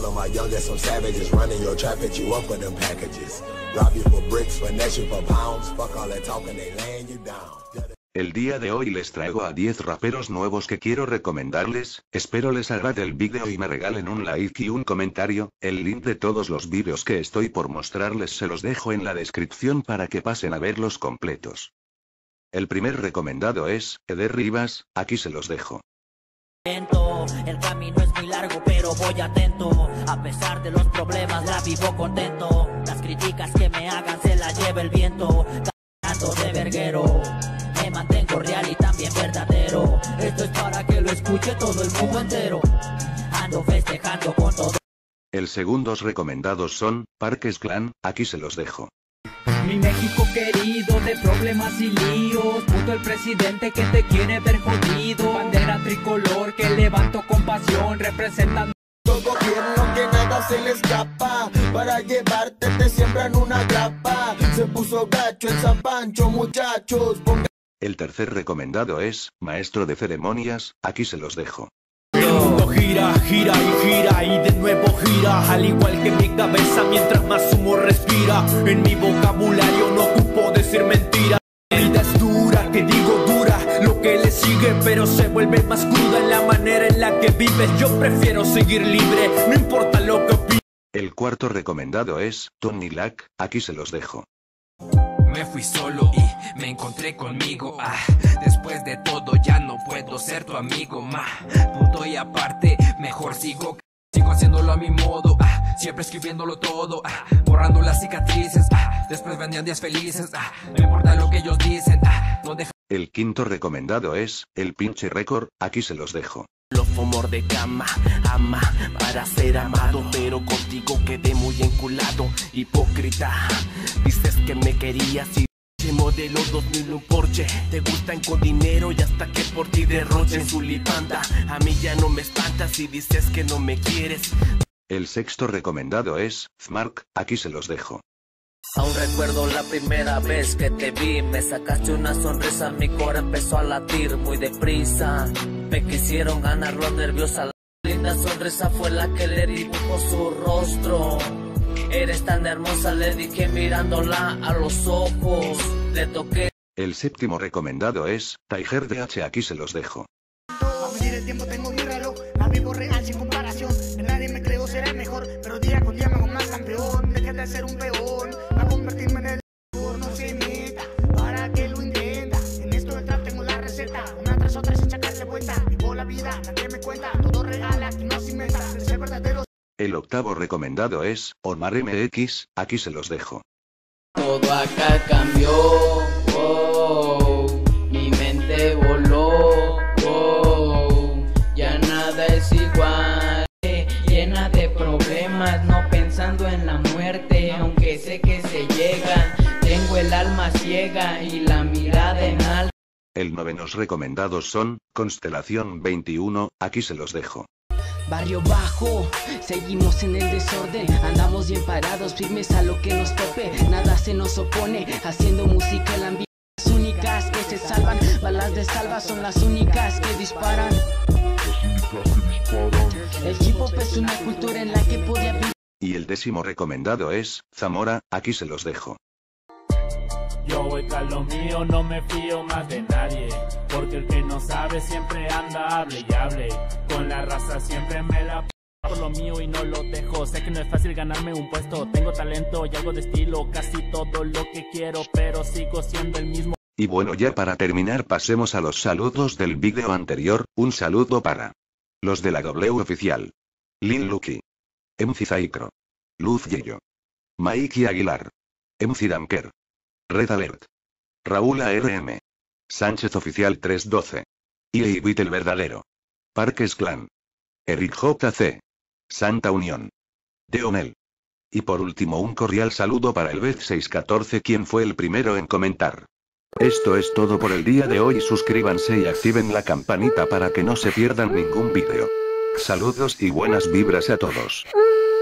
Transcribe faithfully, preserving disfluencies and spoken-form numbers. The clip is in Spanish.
of my youngest, some savages running your trap, hit you up for them packages. Rob you for bricks, finesse you for pounds. Fuck all that talking, they laying you down. El día de hoy les traigo a diez raperos nuevos que quiero recomendarles, espero les agrade el vídeo y me regalen un like y un comentario. El link de todos los vídeos que estoy por mostrarles se los dejo en la descripción para que pasen a verlos completos. El primer recomendado es Eder Rivas, aquí se los dejo. El camino es muy largo pero voy atento, a pesar de los problemas la vivo contento, las críticas que me hagan se las lleva el viento, caminando de verguero, me mantengo real y también verdadero, esto es para que lo escuche todo el mundo entero, ando festejando con todo. El segundos recomendados son Parques Clan, aquí se los dejo. Mi México querido de problemas y líos, puto el presidente que te quiere ver jodido, bandera tricolor que levanto con pasión, representando todo gobierno que nada se le escapa, para llevarte te siembran una grapa, se puso gacho en San Pancho muchachos. Ponga... El tercer recomendado es Maestro de Ceremonias, aquí se los dejo. El mundo gira, gira y gira y de nuevo gira, al igual que mi cabeza mientras más humo respira, en mi vocabulario no ocupo decir mentira. La vida es dura, que digo dura, lo que le sigue pero se vuelve más cruda en la manera en la que vives, yo prefiero seguir libre, no importa lo que opine. El cuarto recomendado es Tony Lack, aquí se los dejo. Me fui solo y me encontré conmigo, ah, después de todo ya no puedo ser tu amigo, ma, punto y aparte, mejor sigo, sigo haciéndolo a mi modo, ah, siempre escribiéndolo todo, ah, borrando las cicatrices, ah, después vendían días felices, ah, no importa lo que ellos dicen, ah, no deja. El quinto recomendado es El Pinche Récord, aquí se los dejo. Los fomos de cama, ama, para ser amado, pero contigo quedé muy enculado, hipócrita, dices que me querías y modelo dos mil un Porsche, te gustan con dinero y hasta que por ti derrochen su lipanda, a mí ya no me espantas si dices que no me quieres. El sexto recomendado es Zmark, aquí se los dejo. Aún recuerdo la primera vez que te vi, me sacaste una sonrisa, mi corazón empezó a latir muy deprisa, me quisieron ganar los nervios, a la linda sonrisa fue la que le dibujó su rostro, eres tan hermosa le dije mirándola a los ojos, le toqué. El séptimo recomendado es Tiger D H, aquí se los dejo. A medir el tiempo tengo mi reloj, la vivo real sin comparación, de nadie me creo será el mejor, pero día con día me hago más campeón, dejé de ser un peón, a convertirme en el mejor, no se meta, para que lo intenta, en esto del trap tengo la receta, una tras otra sin sacarle vuelta, vivo la vida, nadie me cuenta, todo regala, que no se inventa, de ser verdadero. El octavo recomendado es Omar M X, aquí se los dejo. todo acá cambió, wow, mi mente voló, wow, ya nada es igual, llena de problemas, no pensando en la muerte, aunque sé que se llega, tengo el alma ciega y la mirada en alto. El novenos recomendados son Constelación veintiuno, aquí se los dejo. Barrio bajo, seguimos en el desorden, andamos bien parados, firmes a lo que nos tope, nada se nos opone, haciendo música el ambiente, las únicas que se salvan, balas de salva son las únicas que disparan. El hip hop es una cultura en la que podía vivir. Y el décimo recomendado es Zamora, aquí se los dejo. Yo voy a lo mío, no me fío más de nadie, porque el que no sabe siempre anda, hable y hable, con la raza siempre me la p*** por lo mío y no lo dejo, sé que no es fácil ganarme un puesto, tengo talento y algo de estilo, casi todo lo que quiero, pero sigo siendo el mismo. Y bueno, ya para terminar pasemos a los saludos del vídeo anterior, un saludo para los de la W oficial, Lin Lucky, M C Zaicro, Luz Yello, Mikey Aguilar, M C Damker, Red Alert, Raúl A R M, Sánchez Oficial trescientos doce, I A Bit el verdadero, Parques Clan, Eric J C, Santa Unión, Deonel. Y por último un cordial saludo para el Bez seiscientos catorce, quien fue el primero en comentar. Esto es todo por el día de hoy, suscríbanse y activen la campanita para que no se pierdan ningún vídeo. Saludos y buenas vibras a todos.